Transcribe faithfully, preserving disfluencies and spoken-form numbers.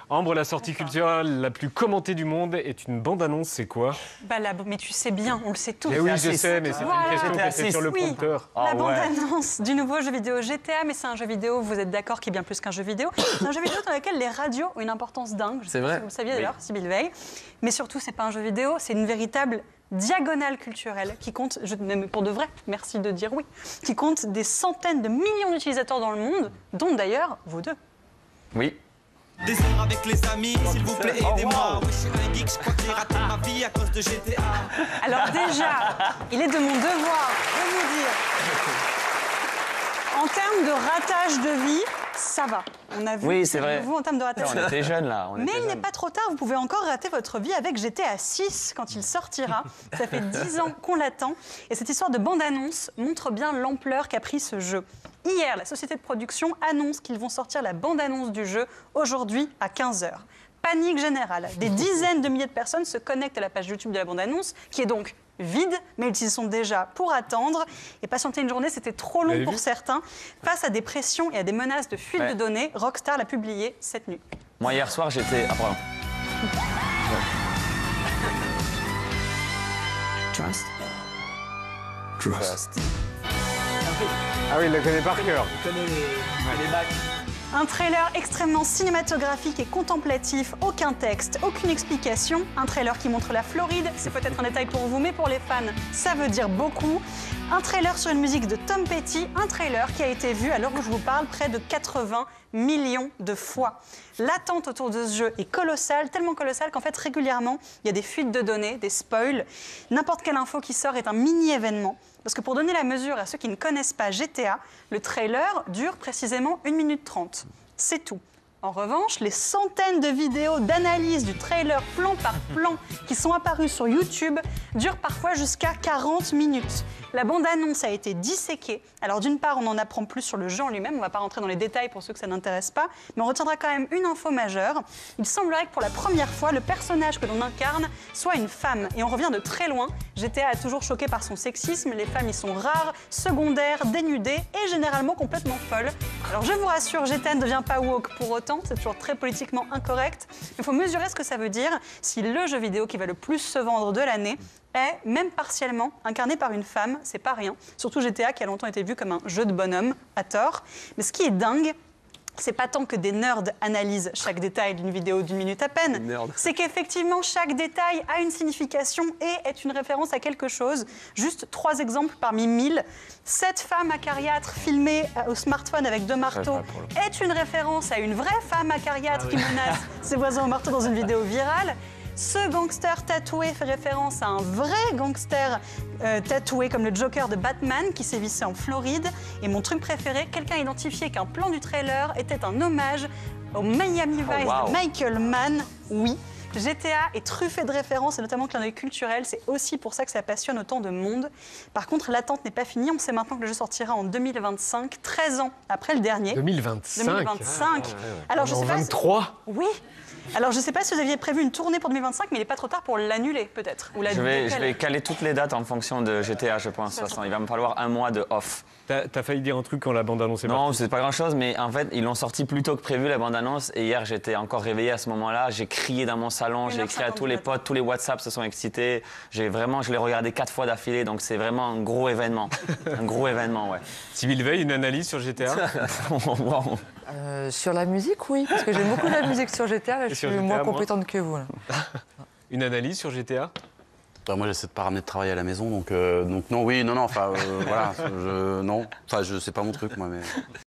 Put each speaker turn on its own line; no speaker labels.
Ambre, la sortie culturelle la plus commentée du monde est une bande-annonce, c'est quoi?
Bah là, mais tu sais bien, on le sait tous.
Mais oui, je sais, mais c'est
Voilà.
une question qui était sur le
Oui,
prompteur.
la
Ah ouais.
bande-annonce du nouveau jeu vidéo G T A, mais c'est un jeu vidéo, vous êtes d'accord, qui est bien plus qu'un jeu vidéo. C'est un jeu vidéo dans lequel les radios ont une importance dingue. Je sais
C'est
pas
vrai.
si vous le saviez
Oui.
d'ailleurs, Sybille Veil. Mais surtout, c'est pas un jeu vidéo, c'est une véritable diagonale culturelle qui compte, je, même pour de vrai, merci de dire oui, qui compte des centaines de millions d'utilisateurs dans le monde, dont d'ailleurs vous deux.
Oui.
Des heures avec les amis, s'il vous plaît, aidez-moi. Oui, je suis un geek, je crois que j'ai raté ma vie à cause de G T A.
Alors déjà, il est de mon devoir de vous dire, en termes de ratage de vie, ça va. On a vu
Oui, c'est vrai.
vous en termes de ratage
On
de vie.
était jeunes là. On
Mais
était
il n'est
jeunes.
pas trop tard, vous pouvez encore rater votre vie avec G T A six quand il sortira. Ça fait dix ans qu'on l'attend. Et cette histoire de bande-annonce montre bien l'ampleur qu'a pris ce jeu. Hier, la société de production annonce qu'ils vont sortir la bande-annonce du jeu aujourd'hui à quinze heures. Panique générale. Des dizaines de milliers de personnes se connectent à la page YouTube de la bande-annonce, qui est donc vide, mais ils y sont déjà pour attendre. Et patienter une journée, c'était trop long pour certains. Face à des pressions et à des menaces de fuite
Ouais.
de données, Rockstar l'a publié cette nuit.
Moi, hier soir, j'étais. Ah, pardon.
Trust.
Trust.
Ah oui, il le connaît par cœur.
Je connais les, les bacs.
Un trailer extrêmement cinématographique et contemplatif, aucun texte, aucune explication. Un trailer qui montre la Floride, c'est peut-être un détail pour vous, mais pour les fans, ça veut dire beaucoup. Un trailer sur une musique de Tom Petty, un trailer qui a été vu, à l'heure où je vous parle, près de quatre-vingts millions de fois. L'attente autour de ce jeu est colossale, tellement colossale qu'en fait, régulièrement, il y a des fuites de données, des spoils. N'importe quelle info qui sort est un mini-événement. Parce que pour donner la mesure à ceux qui ne connaissent pas G T A, le trailer dure précisément une minute trente. C'est tout. En revanche, les centaines de vidéos d'analyse du trailer plan par plan qui sont apparues sur YouTube durent parfois jusqu'à quarante minutes. La bande-annonce a été disséquée. Alors d'une part, on en apprend plus sur le jeu en lui-même. On ne va pas rentrer dans les détails pour ceux que ça n'intéresse pas. Mais on retiendra quand même une info majeure. Il semblerait que pour la première fois, le personnage que l'on incarne soit une femme. Et on revient de très loin. G T A a toujours choqué par son sexisme. Les femmes y sont rares, secondaires, dénudées et généralement complètement folles. Alors je vous rassure, G T A ne devient pas woke pour autant. C'est toujours très politiquement incorrect. Il faut mesurer ce que ça veut dire si le jeu vidéo qui va le plus se vendre de l'année est, même partiellement, incarné par une femme. C'est pas rien. Surtout G T A qui a longtemps été vu comme un jeu de bonhomme, à tort. Mais ce qui est dingue, c'est pas tant que des nerds analysent chaque détail d'une vidéo d'une minute à peine, c'est qu'effectivement chaque détail a une signification et est une référence à quelque chose. Juste trois exemples parmi mille. Cette femme acariâtre filmée au smartphone avec deux marteaux est une référence à une vraie femme acariâtre qui menace ses voisins au marteau dans une vidéo virale. Ce gangster tatoué fait référence à un vrai gangster euh, tatoué comme le Joker de Batman qui sévissait en Floride. Et mon truc préféré, quelqu'un a identifié qu'un plan du trailer était un hommage au Miami Vice
Oh, wow.
de Michael Mann. Oui, G T A est truffé de références et notamment clin d'œil culturel. C'est aussi pour ça que ça passionne autant de monde. Par contre, l'attente n'est pas finie. On sait maintenant que le jeu sortira en deux mille vingt-cinq, treize ans après le dernier.
deux mille vingt-cinq.
deux mille vingt-cinq.
Ah, ouais, ouais.
Alors, je
En
sais pas si-
vingt-trois.
Oui. Alors, je ne sais pas si vous aviez prévu une tournée pour deux mille vingt-cinq, mais il n'est pas trop tard pour l'annuler, peut-être. Ou la
Je vais, je
décaler.
vais caler toutes les dates en fonction de G T A, je pense. De toute façon, il va me falloir un mois de off.
T'as t'as failli dire un truc quand la bande-annonce est
Non,
partie.
c'est pas grand-chose, mais en fait, ils l'ont sorti plus tôt que prévu, la bande-annonce. Et hier, j'étais encore réveillé à ce moment-là. J'ai crié dans mon salon, j'ai écrit à tous les potes, tous les WhatsApp se sont excités. J'ai vraiment, je l'ai regardé quatre fois d'affilée, donc c'est vraiment un gros événement. Un gros événement, ouais.
Sybille Veil, une analyse sur G T A?
Wow.
Euh, sur la musique, oui, parce que j'aime beaucoup la musique sur G T A. Là, je
sur
suis
G T A,
moins
moi
compétente que vous. Là.
Une analyse sur G T A?
Bah, moi, j'essaie de pas ramener de travail à la maison, donc, euh, donc non, oui, non, non, enfin, euh, voilà, je, non, enfin, je, c'est pas mon truc, moi, mais...